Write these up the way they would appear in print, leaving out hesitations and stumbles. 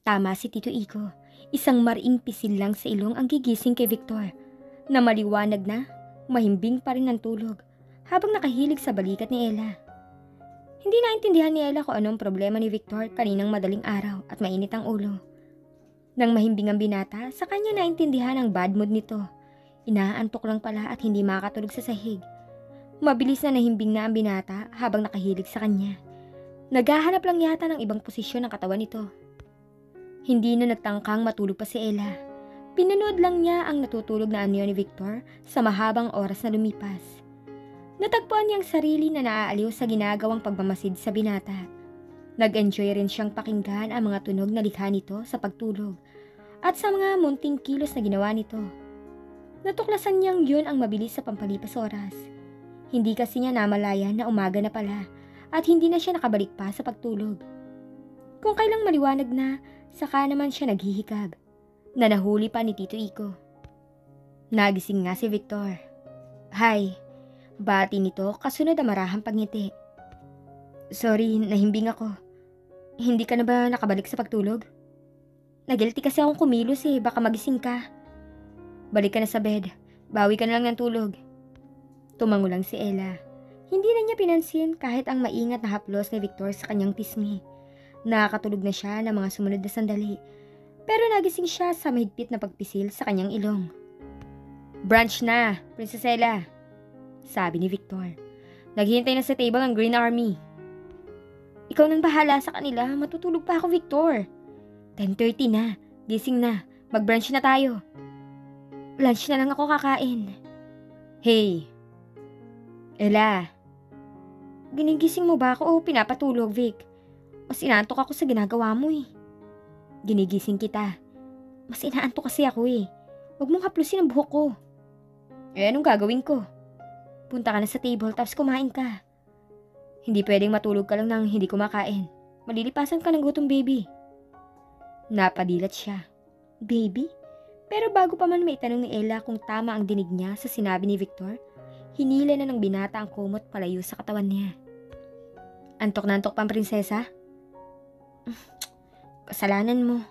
Tama si Tito Iko. Isang mariing pisil lang sa ilong ang gigising kay Victor, na maliwanag na, mahimbing pa rin ang tulog, habang nakahilig sa balikat ni Ella. Hindi naintindihan ni Ella kung anong problema ni Victor kaninang madaling araw at mainit ang ulo. Nang mahimbing ang binata, sa kanya naintindihan ang bad mood nito. Inaantok lang pala at hindi makakatulog sa sahig. Mabilis na nahimbing na ang binata habang nakahilig sa kanya. Naghahanap lang yata ng ibang posisyon ng katawan nito. Hindi na nagtangkang matulog pa si Ella. Pinanood lang niya ang natutulog na anyo ni Victor sa mahabang oras na lumipas. Natagpuan niyang sarili na naaaliw sa ginagawang pagmamasid sa binata. Nag-enjoy rin siyang pakinggan ang mga tunog na likha nito sa pagtulog at sa mga munting kilos na ginawa nito. Natuklasan niyang yun ang mabilis sa pampalipas oras. Hindi kasi niya namalayan na umaga na pala at hindi na siya nakabalik pa sa pagtulog. Kung kailang maliwanag na, saka naman siya naghihikab, na nahuli pa ni Tito Iko. Nagising nga si Victor. Hi, bati nito kasunod ang marahang pagngiti. Sorry, nahimbing ako. Hindi ka na ba nakabalik sa pagtulog? Nagilty kasi akong kumilos baka magising ka. Balik ka na sa bed, bawi ka na lang ng tulog. Tumango lang si Ella. Hindi na niya pinansin kahit ang maingat na haplos ni Victor sa kanyang pisngi. Nakakatulog na siya ng mga sumunod na sandali, pero nagising siya sa mahigpit na pagpisil sa kanyang ilong. Brunch na, Princess Ella, sabi ni Victor. Naghihintay na sa table ang Green Army. Ikaw nang bahala sa kanila, matutulog pa ako, Victor. 10:30 na, gising na, mag-brunch na tayo. Lunch na lang ako kakain. Hey, Ella. Ginigising mo ba ako o pinapatulog, Vic? Mas inaantok ako sa ginagawa mo Ginigising kita. Mas inaantok kasi ako Huwag mong haplusin ang buhok ko. Anong gagawin ko? Punta ka na sa table tapos kumain ka. Hindi pwedeng matulog ka lang nang hindi kumakain. Malilipasan ka ng gutom, baby. Napadilat siya. Baby? Pero bago pa man maitanong ni Ella kung tama ang dinig niya sa sinabi ni Victor, hinila na ng binata ang kumot palayo sa katawan niya. Antok na antok pang prinsesa? Kasalanan mo.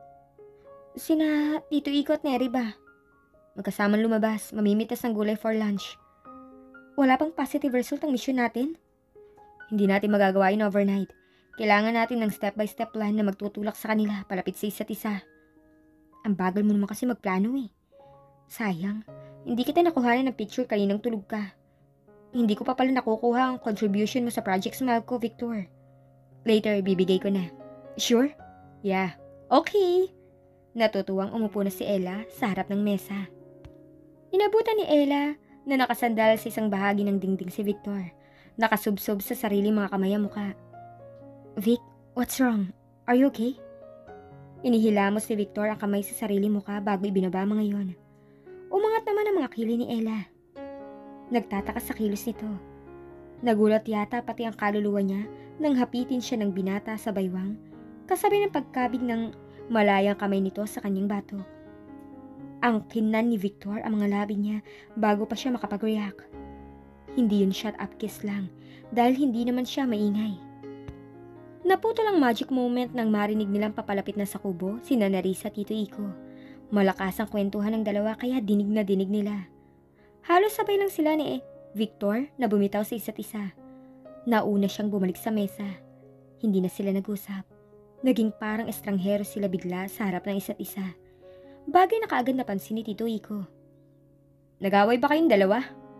Sina Tito Iko at Neri ba? Magkasamang lumabas, mamimitas ng gulay for lunch. Wala pang positive result ang mission natin? Hindi natin magagawa yun overnight. Kailangan natin ng step-by-step plan na magtutulak sa kanila palapit sa isa't isa. Ang bagal mo naman kasi magplano Sayang, hindi kita nakuhanan ng picture kaninang tulog ka. Hindi ko pa pala nakukuha ang contribution mo sa Project Smile ko, Victor. Later, bibigay ko na. Sure? Yeah. Okay. Natutuwang umupo na si Ella sa harap ng mesa. Inabutan ni Ella na nakasandal sa isang bahagi ng dingding si Victor. Nakasubsob sa sarili mga kamay ang muka. Vic, what's wrong? Are you okay? Inihilamos ni Victor ang kamay sa sarili muka bago ibinaba mga yon. Umangat naman ang mga kili ni Ella. Nagtataka sa kilos nito. Nagulat yata pati ang kaluluwa niya nang hapitin siya ng binata sa baywang, kasabay ng pagkabig ng malayang kamay nito sa kanyang batok. Ang kinan ni Victor ang mga labi niya bago pa siya makapag-react. Hindi yun shut up kiss lang dahil hindi naman siya maingay. Naputol ang magic moment nang marinig nilang papalapit na sa kubo si Narisa at Tito Iko. Malakas ang kwentuhan ng dalawa kaya dinig na dinig nila. Halos sabay lang sila ni Victor na bumitaw sa isa't isa. Nauna siyang bumalik sa mesa. Hindi na sila nag-usap. Naging parang estranghero sila bigla sa harap ng isa't isa. Bagay na kaagad napansin ni Tito Iko. Nag-away ba kayong dalawa?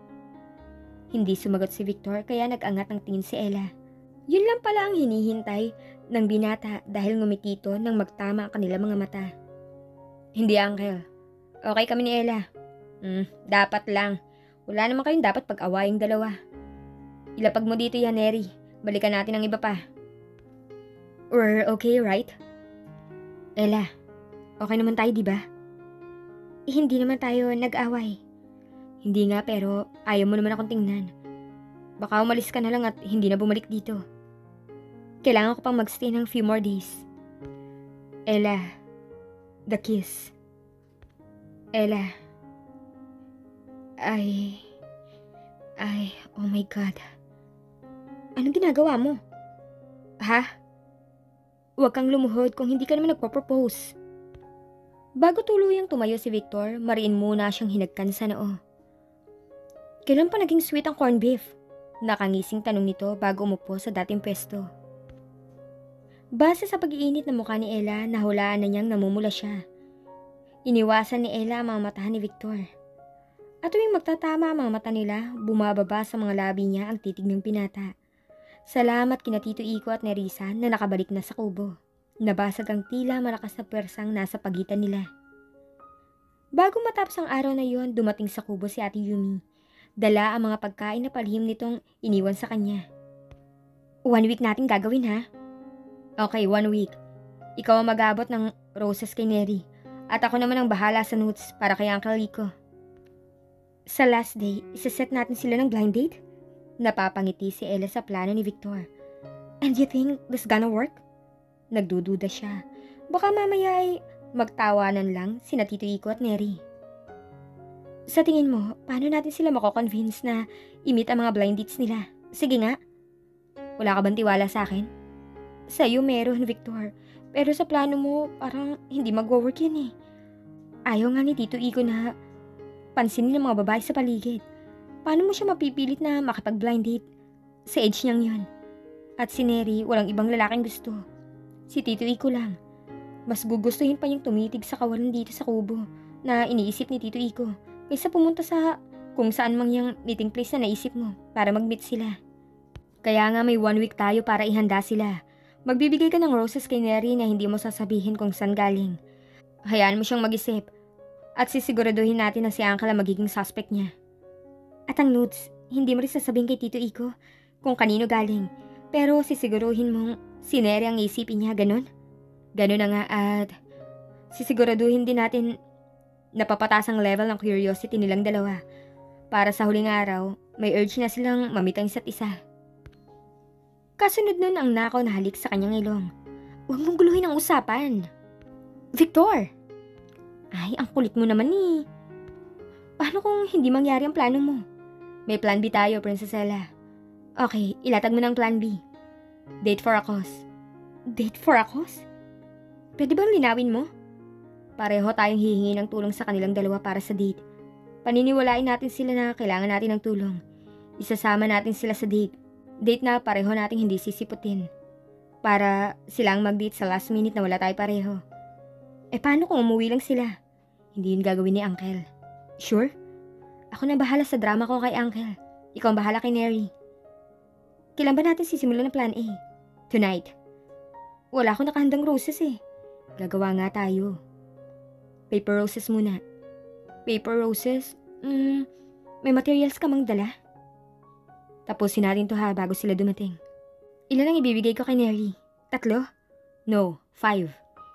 Hindi sumagot si Victor kaya nag-angat ng tingin si Ella. Yun lang pala ang hinihintay ng binata dahil ngumiti ito nang magtama ang kanilang mga mata. Hindi, Uncle. Okay kami ni Ella. Dapat lang. Wala naman kayong dapat pag-awaying dalawa. Ilapag mo dito yan, Neri. Balikan natin ang iba pa. We're okay, right? Ella, okay naman tayo, di ba? Hindi naman tayo nag-away. Hindi nga, pero ayaw mo naman akong tingnan. Baka umalis ka na lang at hindi na bumalik dito. Kailangan ko pang magstay ng few more days. Ella, the kiss. Ella, oh my God. Anong ginagawa mo? Ha? Huwag kang lumuhod kung hindi ka naman nagpo-propose. Bago tuluyang tumayo si Victor, mariin muna siyang hinagkan sa noo. Kailan pa naging sweet ang corned beef? Nakangising tanong nito bago umupo sa dating pwesto. Base sa pag-iinit ng mukha ni Ella, nahulaan na niyang namumula siya. Iniwasan ni Ella ang mga mata ni Victor. At tuwing magtatama ang mga mata nila, bumababa sa mga labi niya ang titig ng binata. Salamat kina Tito Iko at Nerissa na nakabalik na sa kubo. Nabasag ang tila malakas na pwersang nasa pagitan nila. Bago matapos ang araw na yon, dumating sa kubo si Ate Yumi. Dala ang mga pagkain na palihim nitong iniwan sa kanya. 1 week natin gagawin ha? Okay, 1 week. Ikaw ang mag-abot ng roses kay Neri. At ako naman ang bahala sa notes para kay Uncle Rico. Sa last day, isaset natin sila ng blind date? Napapangiti si Ella sa plano ni Victor. And you think this gonna work? Nagdududa siya. Baka mamaya ay magtawanan lang sina Tito Iko at Neri. Sa tingin mo, paano natin sila mako-convince na i-meet ang mga blind dates nila? Sige nga. Wala ka bang tiwala sa akin? Sa iyo meron, Victor. Pero sa plano mo, parang hindi mag-work yan eh. Ayaw nga ni Tito Iko na pansinin ng mga babae sa paligid. Paano mo siya mapipilit na makipag-blind date? Sa age niyang yun. At si Neri, walang ibang lalaking gusto. Si Tito Iko lang. Mas gugustuhin pa niyang tumitig sa kawalan dito sa kubo na iniisip ni Tito Iko kaysa pumunta sa kung saan mang yung meeting place na naisip mo para mag-meet sila. Kaya nga may 1 week tayo para ihanda sila. Magbibigay ka ng roses kay Neri na hindi mo sasabihin kung saan galing. Hayaan mo siyang mag-isip at sisiguraduhin natin na si Uncle ang magiging suspect niya. At ang nudes, hindi mo rin sasabihin kay Tito Iko kung kanino galing. Pero sisiguruhin mong si Neri ang isipin niya, ganun? Ganun na nga at sisiguraduhin din natin napapataas ang level ng curiosity nilang dalawa. Para sa huling araw, may urge na silang mamit ang isa't isa. Kasunod nun ang nakaw na halik sa kanyang ilong. Huwag mong guluhin ang usapan. Victor! Ay, ang kulit mo naman eh. Paano kung hindi mangyari ang plano mo? May plan B tayo, Princessella. Okay, ilatag mo ng plan B. Date for a cause. Date for a cause? Pwede bang linawin mo? Pareho tayong hihingi ng tulong sa kanilang dalawa para sa date. Paniniwalain natin sila na kailangan natin ng tulong. Isasama natin sila sa date. Date na pareho nating hindi sisiputin. Para silang mag-date sa last minute na wala tayo pareho. Paano kung umuwi lang sila? Hindi yun gagawin ni Uncle. Sure? Ako na bahala sa drama ko kay Uncle. Ikaw ang bahala kay Neri. Kailan ba natin sisimulan ng plan A? Tonight. Wala akong nakahandang roses eh. Gagawa nga tayo. Paper roses muna. Paper roses? May materials ka mang dala? Tapusin natin to ha bago sila dumating. Ilan ang ibibigay ko kay Neri? 3? No, 5.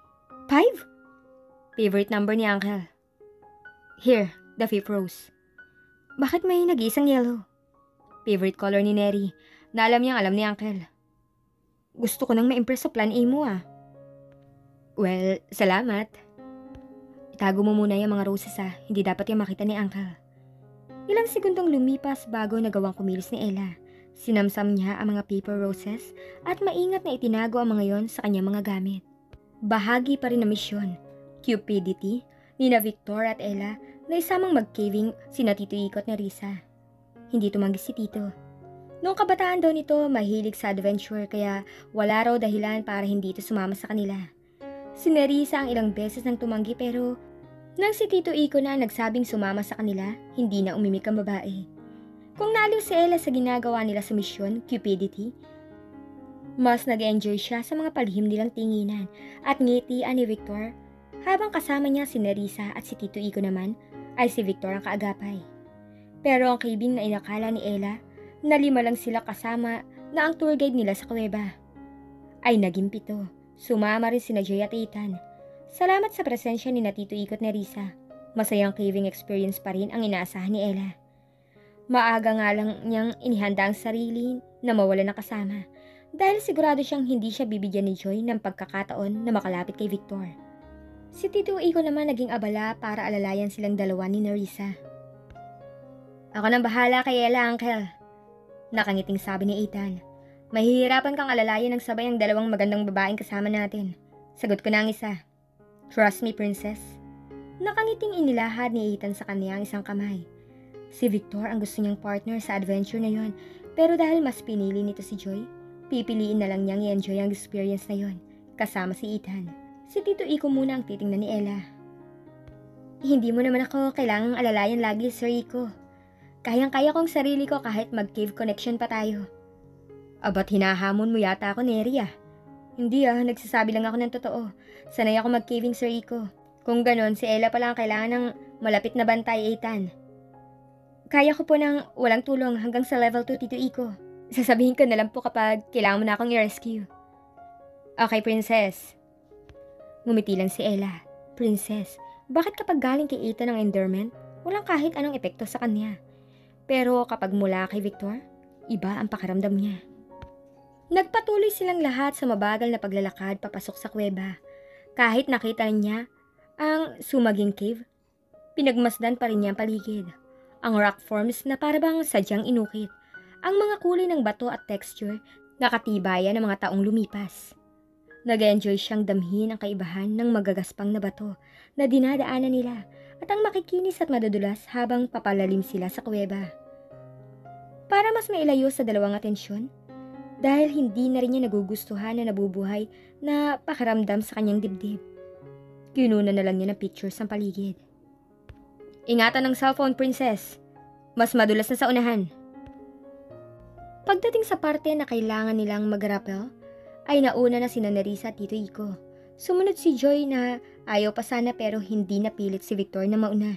5? Favorite number ni Uncle. Here, the 5th rose. Bakit may nag-iisang yellow? Favorite color ni Neri, na alam niyang alam ni Uncle. Gusto ko nang ma-impress sa plan A mo ah. Well, salamat. Itago mo muna yung mga roses ah, hindi dapat yung makita ni Uncle. Ilang segundong lumipas bago nagawang kumilos ni Ella. Sinamsam niya ang mga paper roses at maingat na itinago ang mga yon sa kanyang mga gamit. Bahagi pa rin ng misyon, cupidity, nina Victor at Ella na isamang mag-caving sina Tito Iko at Nerissa. Hindi tumanggi si Tito. Noong kabataan daw nito, mahilig sa adventure kaya wala raw dahilan para hindi ito sumama sa kanila. Si Nerissa ang ilang beses nang tumanggi pero nang si Tito Iko na nagsabing sumama sa kanila, hindi na umimik ang babae. Kung naaliw si Ella sa ginagawa nila sa misyon, cupidity, mas nag-enjoy siya sa mga palihim nilang tinginan at ngitian ni Victor habang kasama niya si Nerissa at si Tito Iko naman ay si Victor ang kaagapay. Pero ang kibing na inakala ni Ella na 5 lang sila kasama na ang tour guide nila sa kuweba ay naging 7. Sumama rin sina Jay at Ethan. Salamat sa presensya ni Tito Iko at Nerissa. Masayang caving experience pa rin ang inaasahan ni Ella. Maaga nga lang niyang inihanda ang sarili na mawala ng kasama dahil sigurado siyang hindi siya bibigyan ni Joy ng pagkakataon na makalapit kay Victor. Si Tito Iko naman naging abala para alalayan silang dalawa ni Nerissa. Ako nang bahala kay Ella, Uncle. Nakangiting sabi ni Ethan. Mahihirapan kang alalayan ng sabay ang dalawang magandang babaeng kasama natin. Sagot ko na ang isa. Trust me, princess. Nakangiting inilahad ni Ethan sa kanya ang isang kamay. Si Victor ang gusto niyang partner sa adventure na yon, pero dahil mas pinili nito si Joy, pipiliin na lang niyang i-enjoy ang experience na yon, kasama si Ethan. Si Tito Iko muna ang titingnan ni Ella. Hindi mo naman ako kailangang alalayan lagi, Sir Iko. Kayang-kaya kong sarili ko kahit mag-cave connection pa tayo. Abat hinahamon mo yata ako, Neri ah. Hindi nagsasabi lang ako ng totoo. Sanay ako mag-caving, Sir Iko. Kung ganon, si Ella pala ang kailangan ng malapit na bantay, Ethan. Kaya ko po ng walang tulong hanggang sa level 2, Tito Iko. Sasabihin ko na lang po kapag kailangan mo na akong i-rescue. Okay, princess. Ngumiti lang si Ella. Princess, bakit kapag galing kay Ethan ang endearment, walang kahit anong epekto sa kanya? Pero kapag mula kay Victor, iba ang pakiramdam niya. Nagpatuloy silang lahat sa mabagal na paglalakad papasok sa kuweba. Kahit nakita niya ang sumaging cave, pinagmasdan pa rin niya ang paligid. Ang rock forms na parabang sadyang inukit. Ang mga kulay ng bato at texture nakatibayan ng mga taong lumipas. Nag-enjoy siyang damhin ang kaibahan ng magagaspang na bato na dinadaanan nila at ang makikinis at madudulas habang papalalim sila sa kuweba. Para mas mailayo sa dalawang atensyon, dahil hindi na rin niya nagugustuhan na nabubuhay na pakiramdam sa kanyang dibdib. Kinunan na lang niya ng pictures ang paligid. Ingatan ng cellphone, princess. Mas madulas na sa unahan. Pagdating sa parte na kailangan nilang mag-rappel, ay nauna na sina Nerissa at Tito Iko. Sumunod si Joy na ayaw pa sana pero hindi napilit si Victor na mauna.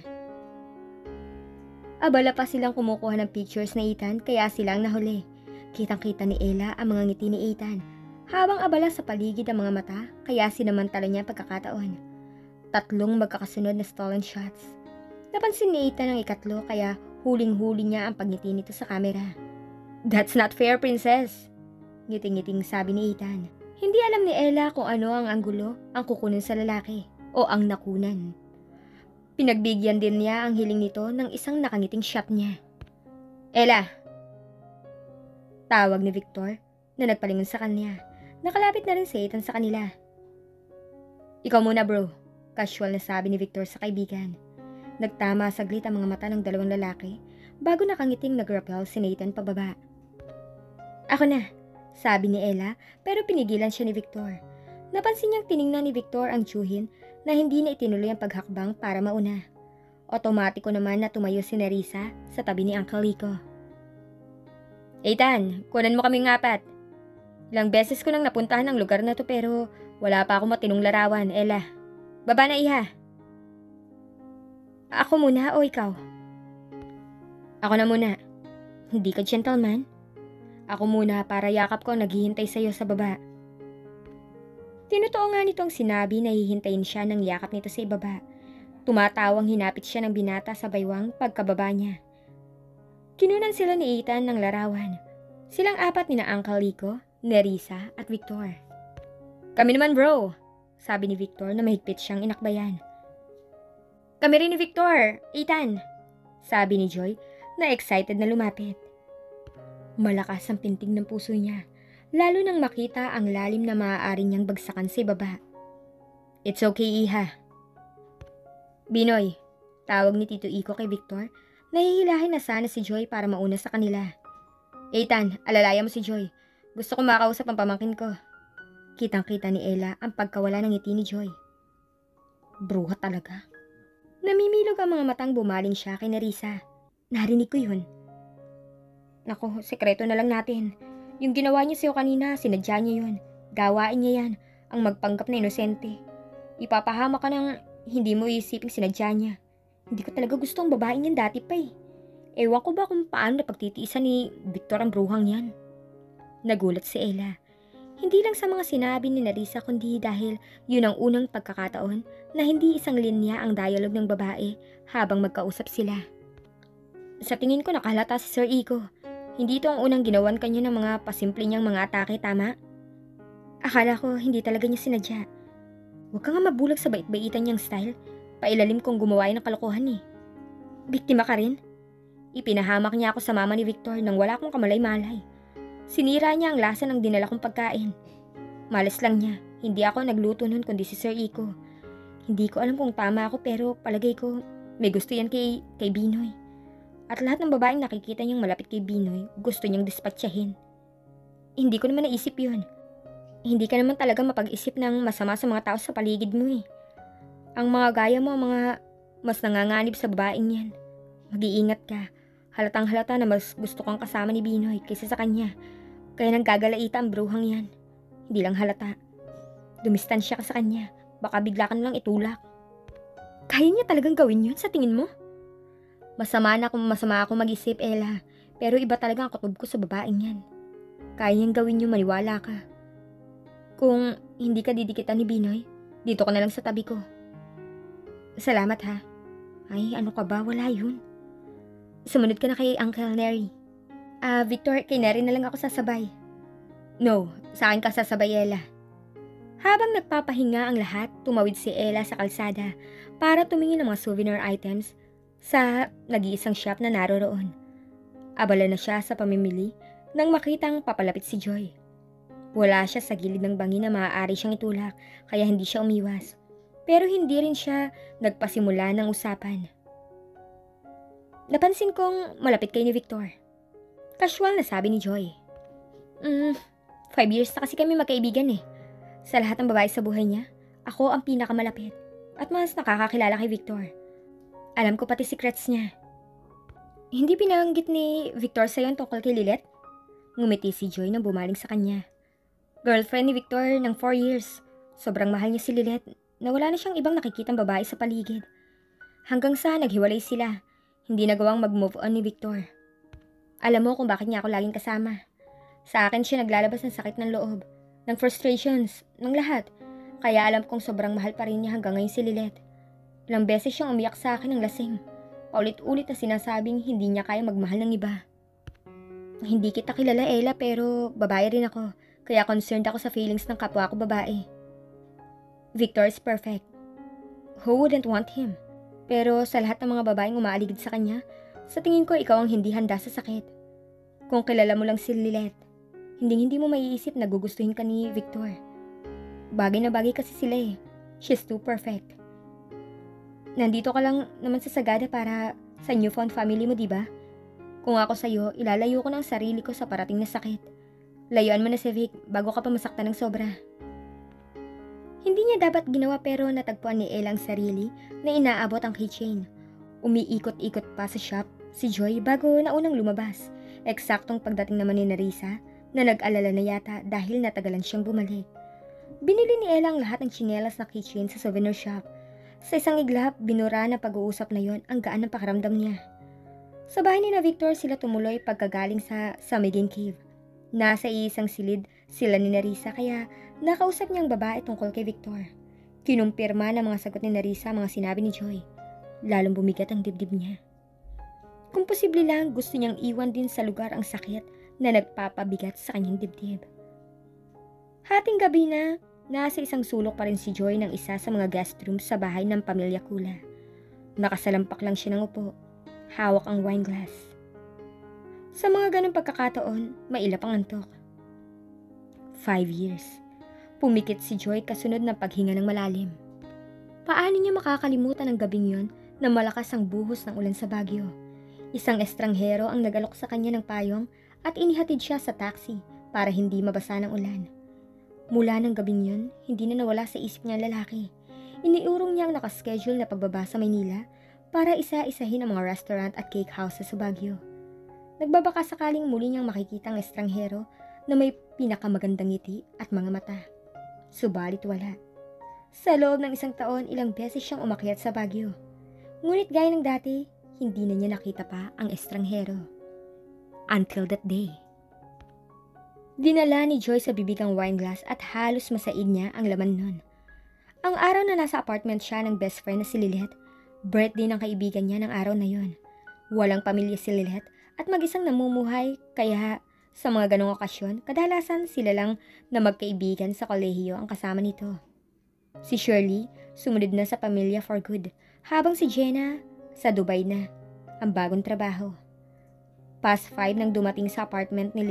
Abala pa silang kumukuha ng pictures na Ethan kaya silang nahuli. Kitang-kita ni Ella ang mga ngiti ni Ethan. Habang abala sa paligid ang mga mata, kaya sinamantala niya pagkakataon. 3 magkakasunod na stolen shots. Napansin ni Ethan ang ikatlo kaya huling-huli niya ang pagngiti nito sa kamera. That's not fair, princess. Ngiting-ngiting sabi ni Ethan. Hindi alam ni Ella kung ano ang anggulo ang kukunin sa lalaki o ang nakunan. Pinagbigyan din niya ang hiling nito ng isang nakangiting shot niya. Ella! Tawag ni Victor na nagpalingon sa kanya. Nakalapit na rin si Ethan sa kanila. Ikaw muna, bro. Casual na sabi ni Victor sa kaibigan. Nagtama saglit ang mga mata ng dalawang lalaki bago nakangiting nag-rappel si Nathan pababa. Ako na, sabi ni Ella pero pinigilan siya ni Victor. Napansin niyang tiningnan ni Victor ang tiyuhin na hindi na itinuloy ang paghakbang para mauna. Otomatiko naman na tumayo si Nerissa sa tabi ni Uncle Rico. Ethan, kunan mo kaming 4. Ilang beses ko nang napuntahan ang lugar na to pero wala pa ako matinong larawan, Ella. Baba na, iha. Ako muna o ikaw? Ako na muna. Hindi ka gentleman? Ako muna para yakap ko ang naghihintay sa'yo sa baba. Tinutuo nga nitong sinabi na hihintayin siya ng yakap nito sa ibaba. Tumatawang hinapit siya ng binata sa baywang pagkababa niya. Kinunan sila ni Ethan ng larawan. Silang 4 ni na Uncle Rico, Nerissa at Victor. Kami naman, bro, sabi ni Victor na mahigpit siyang inakbayan. Kami rin ni Victor, Ethan, sabi ni Joy na excited na lumapit. Malakas ang pintig ng puso niya, lalo nang makita ang lalim na maaari niyang bagsakan sa ibaba. It's okay, iha. Binoy, tawag ni Tito Iko kay Victor. Nahihilahin na sana si Joy para mauna sa kanila. Ethan, alalaya mo si Joy. Gusto ko makausap ang pamangkin ko. Kitang-kita ni Ella ang pagkawala ng ngiti ni Joy. Bruha talaga. Namimilog ang mga matang bumaling siya kay Nerissa. Narinig ko yun. Naku, sekreto na lang natin. Yung ginawa niya sa'yo kanina, sinadya niya yun. Gawain niya yan, ang magpanggap na inosente. Ipapahama ka ng hindi mo isiping sinadya niya. Hindi ko talaga gusto ang babaeng yan dati pa eh. Ewan ko ba kung paano napagtitiisan ni Victor ang bruhang yan. Nagulat si Ella. Hindi lang sa mga sinabi ni Nerissa kundi dahil yun ang unang pagkakataon na hindi isang linya ang dialogue ng babae habang magkausap sila. Sa tingin ko nakahalata si Sir Iko. Hindi ito ang unang ginawan kanya ng mga pasimple niyang mga atake, tama? Akala ko hindi talaga niya sinadya. Huwag ka nga mabulag sa bait-baitan niyang style. Pailalim kong gumawa ng kalokohan eh. Biktima ka rin? Ipinahamak niya ako sa mama ni Victor nang wala akong kamalay-malay. Sinira niya ang lasa ng dinala kong pagkain. Malas lang niya, hindi ako nagluto nun kundi si Sir Iko. Hindi ko alam kung tama ako pero palagay ko may gusto yan kay Binoy. At lahat ng babaeng nakikita niyang malapit kay Binoy, gusto niyang dispatchahin. Hindi ko naman naisip yun. Hindi ka naman talaga mapag-isip ng masama sa mga tao sa paligid mo eh. Ang mga gaya mo, ang mga mas nanganganib sa babaeng yan. Mag-iingat ka. Halatang halata na mas gusto kang kasama ni Binoy kaysa sa kanya. Kaya nanggagalaita ang bruhang yan. Hindi lang halata. Dumistansya ka sa kanya. Baka bigla ka nalang itulak. Kaya niya talagang gawin yun sa tingin mo? Masama ako mag-isip, Ella. Pero iba talaga ang kutob ko sa babaeng yan. Kaya niyang gawin yun, maniwala ka. Kung hindi ka didikitan ni Binoy, dito ka na lang sa tabi ko. Salamat ha. Ay, ano ka ba? Wala yun. Sumunod ka na kay Uncle Neri. Victor, kay Neri na lang ako sasabay. No, sa akin ka sasabay, Ella. Habang nagpapahinga ang lahat, tumawid si Ella sa kalsada para tumingin ng mga souvenir items sa nag-iisang shop na naroroon. Abala na siya sa pamimili nang makitang papalapit si Joy. Wala siya sa gilid ng bangin na maaari siyang itulak kaya hindi siya umiwas. Pero hindi rin siya nagpasimula ng usapan. Napansin kong malapit kayo ni Victor. Casual na sabi ni Joy. 5 years na kasi kami magkaibigan eh. Sa lahat ng babae sa buhay niya, ako ang pinakamalapit at mas nakakakilala kay Victor. Alam ko pati secrets niya. Hindi pinanggit ni Victor sa'yo ang tungkol kay Lilet? Ngumiti si Joy nang bumaling sa kanya. Girlfriend ni Victor ng 4 years. Sobrang mahal niya si Lilet na wala na siyang ibang nakikitang babae sa paligid. Hanggang sa naghiwalay sila, hindi nagawang mag-move on ni Victor. Alam mo kung bakit niya ako laging kasama. Sa akin siya naglalabas ng sakit ng loob, ng frustrations, ng lahat. Kaya alam kong sobrang mahal pa rin niya hanggang ngayon si Lilet. Ilang beses siyang umiyak sa akin ng lasing. Paulit-ulit na sinasabing hindi niya kaya magmahal ng iba. Hindi kita kilala, Ella, pero babae rin ako. Kaya concerned ako sa feelings ng kapwa ko babae. Victor is perfect. Who wouldn't want him? Pero sa lahat ng mga babaeng umaaligid sa kanya, sa tingin ko ikaw ang hindi handa sa sakit. Kung kilala mo lang si Lilet, hindi mo maiisip na gugustuhin ka ni Victor. Bagay na bagay kasi sila eh. She's too perfect. Nandito ka lang naman sa Sagada para sa newfound family mo, diba? Kung ako sa'yo, ilalayo ko ng sarili ko sa parating na sakit. Layuan mo na si Vic bago ka pa masaktan ng sobra. Hindi niya dapat ginawa pero natagpuan ni Ella ang sarili na inaabot ang keychain. Umiikot-ikot pa sa shop si Joy bago naunang lumabas. Eksaktong pagdating naman ni Narisa na nag-alala na yata dahil natagalan siyang bumalik. Binili ni Ella ang lahat ng tsinelas na keychain sa souvenir shop. Sa isang iglap, binura na pag-uusap na yon ang gaan ng pakiramdam niya. Sa bahay ni na Victor sila tumuloy pagkagaling sa Samiging Cave. Nasa iisang silid sila ni Narisa kaya nakausap niyang babae tungkol kay Victor. Kinumpirma ng mga sagot ni Narisa ang mga sinabi ni Joy. Lalong bumigat ang dibdib niya. Kung posible lang gusto niyang iwan din sa lugar ang sakit na nagpapabigat sa kanyang dibdib. Hating gabi na, nasa isang sulok pa rin si Joy ng isa sa mga guest rooms sa bahay ng pamilya Kula. Nakasalampak lang siya ng upo. Hawak ang wine glass. Sa mga ganong pagkakataon, mailap ang antok. 5 years. Pumikit si Joy kasunod ng paghinga ng malalim. Paano niya makakalimutan ang gabing yon na malakas ang buhos ng ulan sa Baguio? Isang estranghero ang nagalok sa kanya ng payong at inihatid siya sa taxi para hindi mabasa ng ulan. Mula ng gabing yon, hindi na nawala sa isip niya ang lalaki. Iniurong niya ang nakaschedule na pagbaba sa Maynila para isa-isahin ang mga restaurant at cake houses sa Baguio. Nagbabaka sakaling muli niyang makikita ang estranghero na may pinakamagandang ngiti at mga mata. Subalit wala. Sa loob ng 1 taon, ilang beses siyang umakyat sa Baguio. Ngunit gaya ng dati, hindi na niya nakita pa ang estranghero. Until that day. Dinala ni Joy sa bibig ang wine glass at halos masaid niya ang laman nun. Ang araw na nasa apartment siya ng best friend na si Lilet, birthday ng kaibigan niya ng araw na yon. Walang pamilya si Lilet at mag-isang namumuhay kaya sa mga ganong okasyon, kadalasan sila lang na magkaibigan sa kolehiyo ang kasama nito. Si Shirley sumunod na sa pamilya for good, habang si Jenna sa Dubai na, ang bagong trabaho. Past 5 nang dumating sa apartment ni Lilet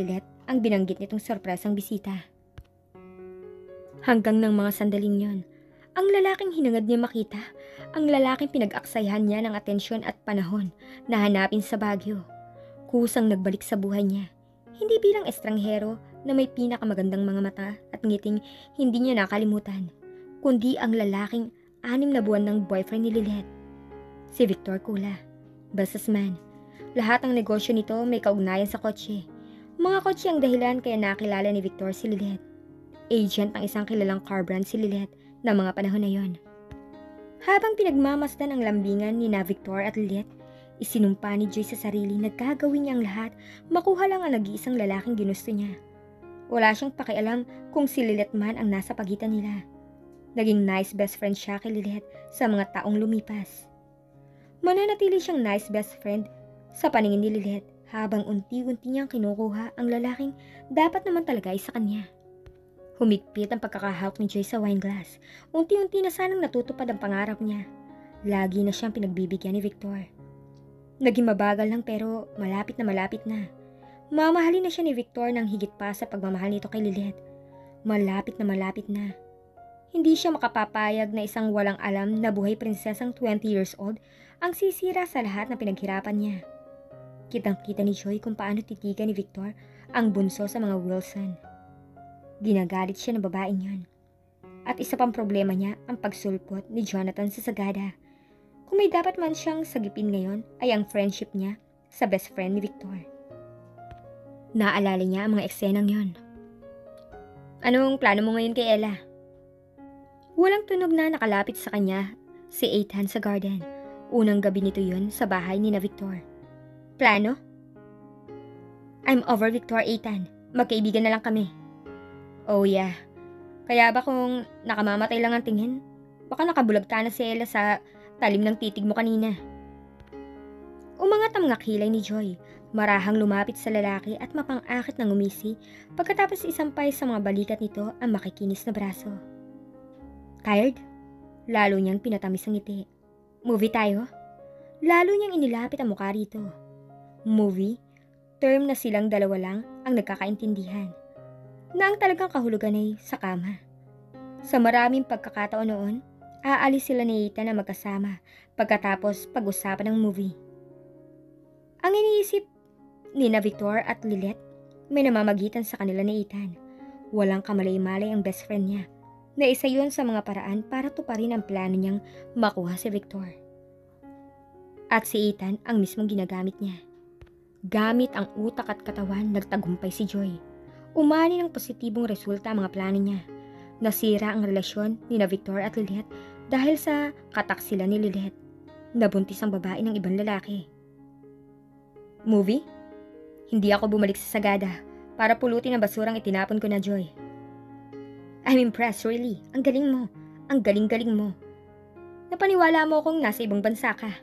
ang binanggit nitong sorpresang bisita. Hanggang ng mga sandaling yon, ang lalaking hinangad niya makita, ang lalaking pinag-aksayahan niya ng atensyon at panahon na hanapin sa Baguio. Kusang nagbalik sa buhay niya, hindi bilang estranghero na may pinakamagandang mga mata at ngiting hindi niya nakalimutan, kundi ang lalaking 6 na buwan ng boyfriend ni Lilith. Si Victor Kula, businessman. Lahat ng negosyo nito may kaugnayan sa kotse. Mga kotse ang dahilan kaya nakilala ni Victor si Lilith. Agent ng isang kilalang car brand si Lilith na mga panahon na yon. Habang pinagmamasdan ang lambingan ni na Victor at Lilith, isinumpa ni Joy sa sarili na gagawin niya ang lahat, makuha lang ang nag-iisang lalaking ginusto niya. Wala siyang pakialam kung si Lilith man ang nasa pagitan nila. Naging nice best friend siya kay Lilith sa mga taong lumipas. Mananatili siyang nice best friend sa paningin ni Lilith habang unti-unti niyang kinukuha ang lalaking dapat naman talaga ay sa kanya. Humigpit ang pagkakahawak ni Joy sa wine glass. Unti-unti na sanang natutupad ang pangarap niya. Lagi na siyang pinagbibigyan ni Victor. Naging mabagal lang pero malapit na. Mamahalin na siya ni Victor ng higit pa sa pagmamahal nito kay Lilith. Malapit na. Hindi siya makapapayag na isang walang alam na buhay prinsesang 20 years old ang sisira sa lahat na pinaghirapan niya. Kitang-kita ni Joy kung paano titigan ni Victor ang bunso sa mga Wilson. Ginagalit siya ng babaeng yon. At isa pang problema niya ang pagsulpot ni Jonathan sa Sagada. Kung may dapat man siyang sagipin ngayon ay ang friendship niya sa best friend ni Victor. Naalala niya ang mga eksenang yon. Anong plano mo ngayon kay Ella? Walang tunog na nakalapit sa kanya si Ethan sa garden. Unang gabi nito yon sa bahay ni na Victor. Plano? I'm over Victor, Ethan. Magkaibigan na lang kami. Oh yeah. Kaya ba kung nakamamatay lang ang tingin, baka nakabulag ka na si Ella sa talim ng titig mo kanina. Umangat ang mga kilay ni Joy. Marahang lumapit sa lalaki at mapang-akit ng umisi pagkatapos isampay sa mga balikat nito ang makikinis na braso. Tired? Lalo niyang pinatamis ang ngiti. Movie tayo? Lalo niyang inilapit ang mukha rito. Movie? Term na silang dalawa lang ang nagkakaintindihan. Na ang talagang kahulugan ay sa kama. Sa maraming pagkakataon noon, aalis sila ni Ethan na magkasama pagkatapos pag-usapan ng movie. Ang iniisip ni na Victor at Lilith, may namamagitan sa kanila ni Ethan. Walang kamalay-malay ang best friend niya na isa yun sa mga paraan para tuparin ang plano niyang makuha si Victor. At si Ethan ang mismong ginagamit niya. Gamit ang utak at katawan, nagtagumpay si Joy. Umani ng positibong resulta ang mga plano niya. Nasira ang relasyon ni na Victor at Lilith dahil sa kataksilan ni Lilith. Nabuntis ang babae ng ibang lalaki. Movie? Hindi ako bumalik sa Sagada para pulutin ang basurang itinapon ko na Joy. I'm impressed, really. Ang galing mo. Ang galing-galing mo. Napaniwala mo akong nasa ibang bansa ka.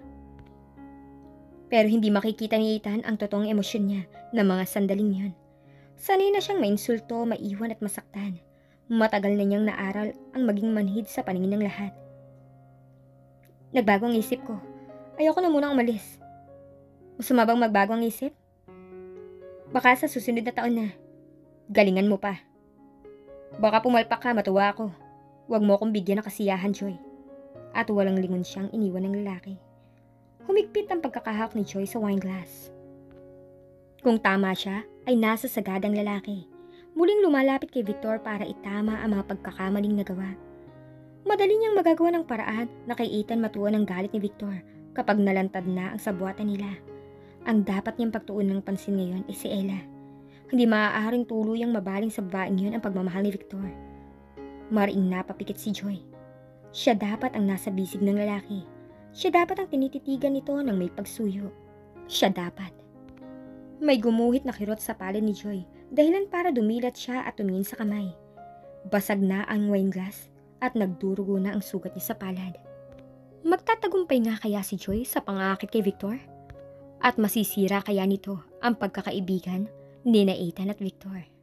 Pero hindi makikita ni Ethan ang totoong emosyon niya na mga sandaling yon. Sanay na siyang mainsulto, maiwan at masaktan. Matagal na niyang naaral ang maging manhid sa paningin ng lahat. Nagbago ang isip ko. Ayoko na munang umalis. Gusto mo bang magbago ang isip? Baka sa susunod na taon na. Galingan mo pa. Baka pumalpak ka, matuwa ako. Huwag mo akong bigyan ng kasiyahan, Joy. At walang lingon siyang iniwan ng lalaki. Humigpit ang pagkakahawak ni Joy sa wine glass. Kung tama siya, ay nasa sagadang lalaki. Muling lumalapit kay Victor para itama ang mga pagkakamaling nagawa. Madali niyang magagawa ng paraan na kay Ethan matuwa ng galit ni Victor kapag nalantad na ang sabuatan nila. Ang dapat niyang pagtuon ng pansin ngayon ay si Ella. Hindi maaaring tuluyang mabaling sa babaeng yun ang pagmamahal ni Victor. Mariing napapikit si Joy. Siya dapat ang nasa bisig ng lalaki. Siya dapat ang tinititigan nito ng may pagsuyo. Siya dapat. May gumuhit na kirot sa palad ni Joy, dahilan para dumilat siya at tumingin sa kamay. Basag na ang wine glass at nagdurugo na ang sugat niya sa palad. Magtatagumpay nga kaya si Joy sa pangakit kay Victor? At masisira kaya nito ang pagkakaibigan ni na Ethan at Victor?